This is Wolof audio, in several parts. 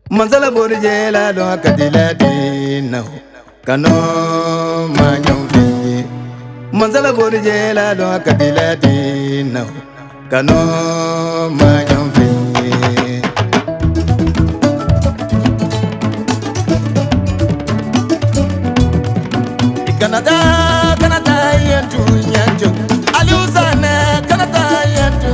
Manzala borjela do kadila dina kano manyomfi Manzala borjela do kadila dina kano manyomfi Kanada Kanada yentu nyanjo aliuzana Kanada yentu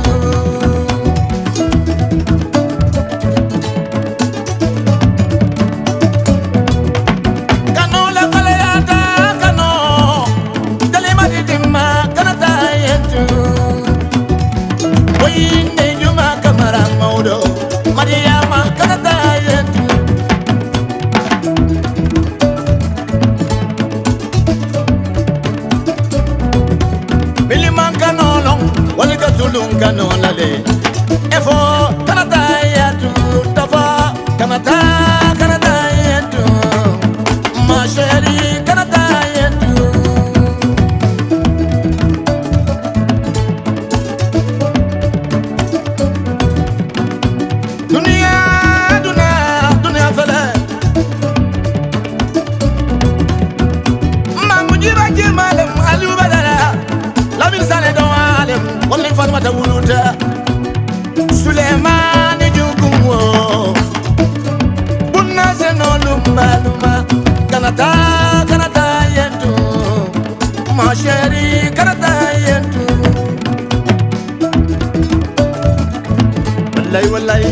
Kano lale efo kanata yetu tafa kanata yetu ma chérie kanata yetu dunia fele mangujiba jimalem alubadara lamin sale do alem wala Fatmata wuluta Suleiman jukumo bunna senolu maluma kanata yentu ma chérie kanata yentu wallahi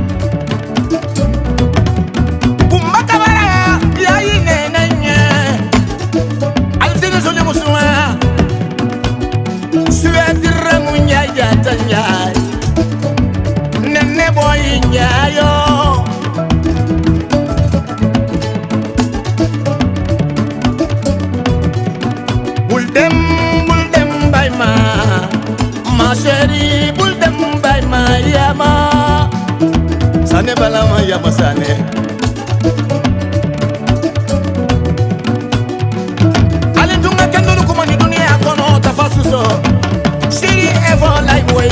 bumba kabara yayi nenanye alfini sole musuma suedira munyaya tanyai nene boy nyayo buldem by ma chérie buldem by ma yama sane balama yama sane alintunga kendulu kumani dunia kono tafasuso chérie ever like way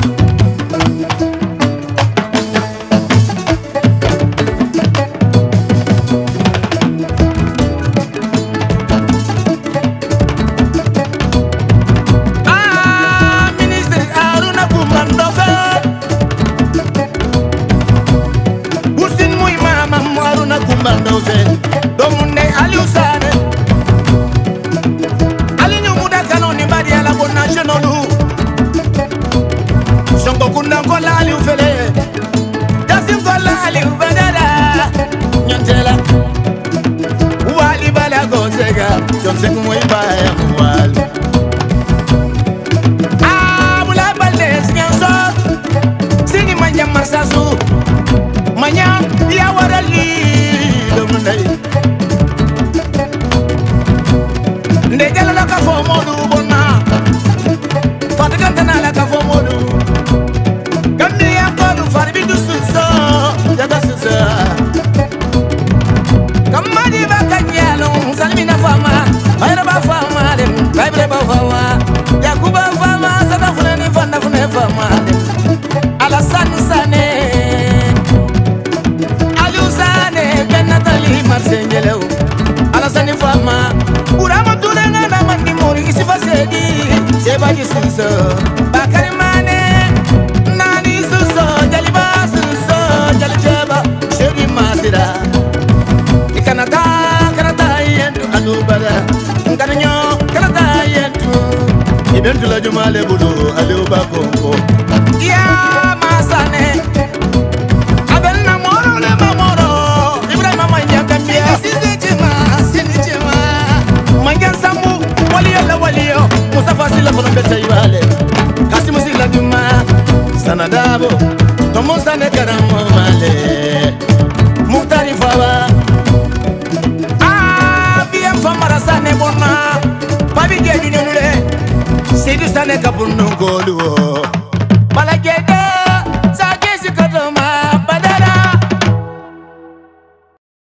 Ibentula jumale budu aleuba kongo ya masane abel na moro le mamoro Ibrahima manya kambia sini chema manya sambu waliyo Mustafa sila kono beta ibale Kasimu sila juma sanadabo tomo sane karamo male muktari fawa bien famara sane bona pabi geju nyule Sidu sane kapundu ngolu